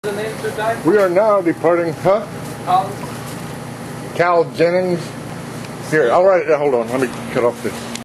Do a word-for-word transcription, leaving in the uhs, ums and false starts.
The name today? We are now departing, huh? Carl? Cal Jennings. Here, I'll write it down. Hold on, let me cut off this.